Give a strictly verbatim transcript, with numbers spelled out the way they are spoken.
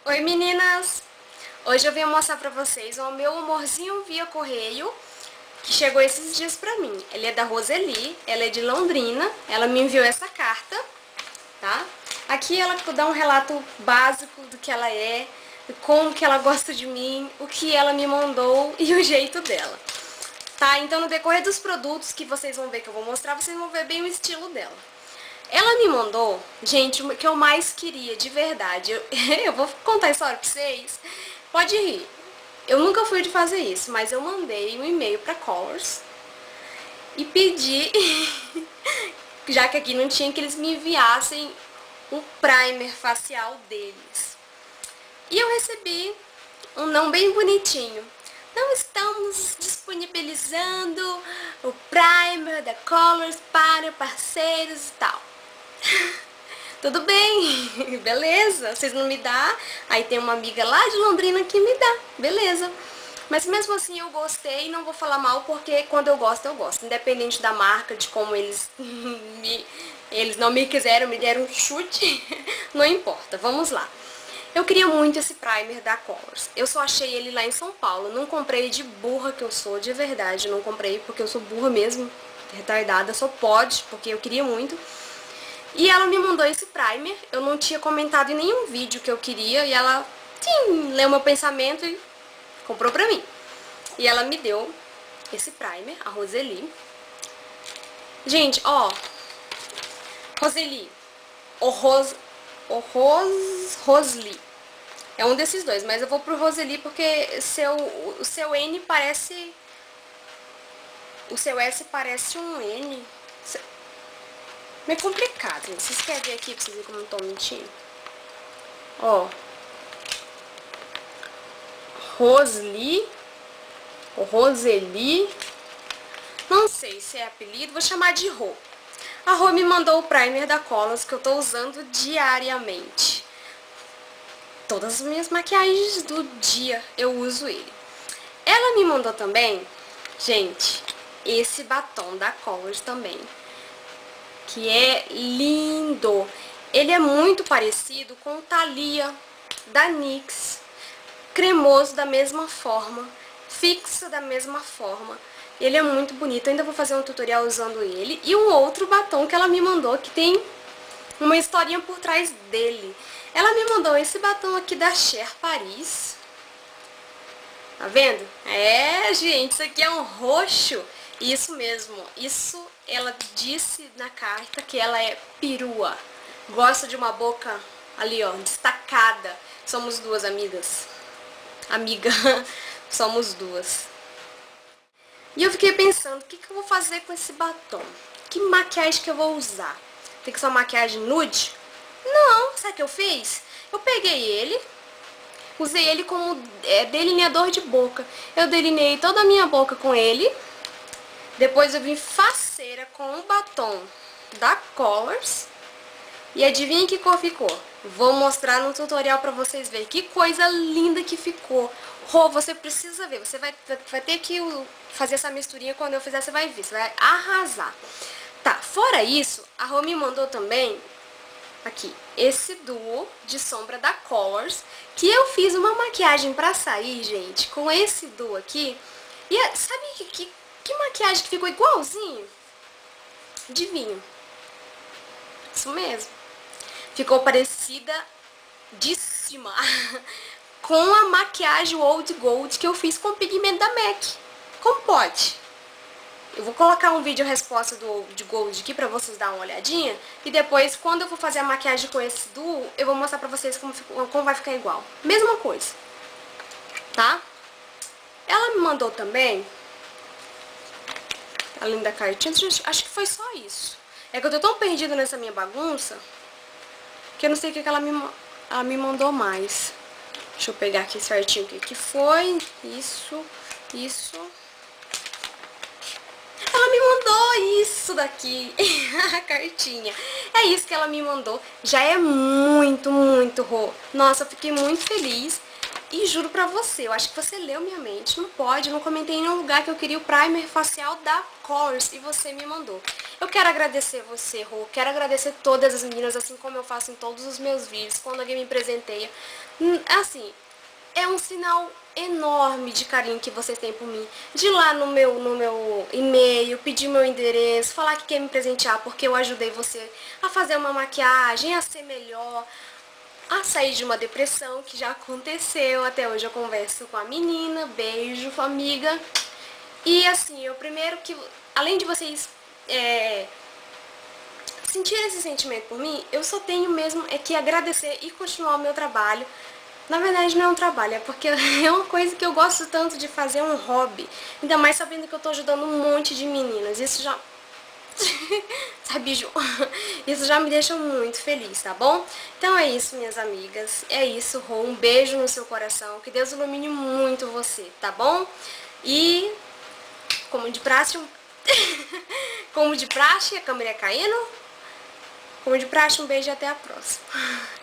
Oi meninas! Hoje eu vim mostrar pra vocês o meu amorzinho via correio que chegou esses dias pra mim. Ele é da Roseli, ela é de Londrina, ela me enviou essa carta, tá? Aqui ela dá um relato básico do que ela é, de como que ela gosta de mim, o que ela me mandou e o jeito dela. Tá? Então no decorrer dos produtos que vocês vão ver que eu vou mostrar, vocês vão ver bem o estilo dela. Ela me mandou, gente, o que eu mais queria, de verdade. Eu, eu vou contar a história pra vocês. Pode rir. Eu nunca fui de fazer isso, mas eu mandei um e-mail pra Colors e pedi, já que aqui não tinha, que eles me enviassem um primer facial deles. E eu recebi um não bem bonitinho. Não estamos disponibilizando o primer da Colors para parceiros e tal. Tudo bem, beleza, vocês não me dão, aí tem uma amiga lá de Londrina que me dá, beleza. Mas mesmo assim eu gostei, não vou falar mal, porque quando eu gosto, eu gosto. Independente da marca, de como eles me, eles não me quiseram, me deram um chute, não importa, vamos lá. Eu queria muito esse primer da Colors. Eu só achei ele lá em São Paulo, não comprei de burra que eu sou, de verdade, não comprei porque eu sou burra mesmo, retardada, só pode, porque eu queria muito. E ela me mandou esse primer, eu não tinha comentado em nenhum vídeo que eu queria, e ela, sim, leu meu pensamento e comprou pra mim. E ela me deu esse primer, a Roseli. Gente, ó, Roseli, o Ros, o Ros, Rosli, é um desses dois, mas eu vou pro Roseli porque seu, o seu N parece, o seu S parece um N. Meio complicado, gente. Vocês querem ver aqui pra vocês verem como eu não tô mentindo? Ó. Rosli. Ou Roseli. Não sei se é apelido. Vou chamar de Rô. A Rô me mandou o primer da Colors que eu tô usando diariamente. Todas as minhas maquiagens do dia eu uso ele. Ela me mandou também, gente, esse batom da Colors também, que é lindo. Ele é muito parecido com o Thalia da NYX, cremoso da mesma forma, fixo da mesma forma. Ele é muito bonito, eu ainda vou fazer um tutorial usando ele. E um outro batom que ela me mandou, que tem uma historinha por trás dele. Ela me mandou esse batom aqui da Cher Paris. Tá vendo? É, gente, isso aqui é um roxo. Isso mesmo, isso ela disse na carta que ela é perua. Gosta de uma boca ali, ó, destacada. Somos duas amigas. Amiga, somos duas. E eu fiquei pensando, o que, que eu vou fazer com esse batom? Que maquiagem que eu vou usar? Tem que ser uma maquiagem nude? Não, sabe o que eu fiz? Eu peguei ele, usei ele como é, delineador de boca. Eu delineei toda a minha boca com ele. Depois eu vim faceira com o batom da Colors. E adivinha que cor ficou? Vou mostrar no tutorial pra vocês verem. Que coisa linda que ficou. Rô, você precisa ver. Você vai, vai ter que fazer essa misturinha. Quando eu fizer, você vai ver. Você vai arrasar. Tá, fora isso, a Rô me mandou também, aqui, esse duo de sombra da Colors. Que eu fiz uma maquiagem pra sair, gente, com esse duo aqui. E sabe que... que Que maquiagem que ficou igualzinho? Adivinha? Isso mesmo. Ficou parecidíssima com a maquiagem Old Gold que eu fiz com o pigmento da MAC. Como pode? Eu vou colocar um vídeo resposta do Old Gold aqui pra vocês darem uma olhadinha. E depois, quando eu for fazer a maquiagem com esse duo, eu vou mostrar pra vocês como, ficou, como vai ficar igual. Mesma coisa. Tá? Ela me mandou também, além da cartinha, acho que foi só isso. É que eu tô tão perdida nessa minha bagunça que eu não sei o que ela me, ela me mandou mais. Deixa eu pegar aqui certinho o que, que foi. Isso, isso. Ela me mandou isso daqui, a cartinha. É isso que ela me mandou. Já é muito, muito Rô. Nossa, eu fiquei muito feliz. E juro pra você, eu acho que você leu minha mente. Não pode, eu não comentei em nenhum lugar que eu queria o primer facial da Colors e você me mandou. Eu quero agradecer você, Rô. Quero agradecer todas as meninas, assim como eu faço em todos os meus vídeos, quando alguém me presenteia. Assim, é um sinal enorme de carinho que vocês têm por mim. De ir lá no meu, no meu e-mail, pedir meu endereço, falar que quer me presentear porque eu ajudei você a fazer uma maquiagem, a ser melhor, a sair de uma depressão, que já aconteceu. Até hoje eu converso com a menina. Beijo, amiga. E assim, eu primeiro que, além de vocês é, sentir esse sentimento por mim, eu só tenho mesmo é que agradecer e continuar o meu trabalho. Na verdade não é um trabalho, é porque é uma coisa que eu gosto tanto de fazer, é um hobby. Ainda mais sabendo que eu tô ajudando um monte de meninas. Isso já... Sabe, Ju? Isso já me deixa muito feliz, tá bom? Então é isso, minhas amigas. É isso, Rô. Um beijo no seu coração. Que Deus ilumine muito você, tá bom? E, como de praxe, um... como de praxe, a câmera caindo. Como de praxe, um beijo e até a próxima.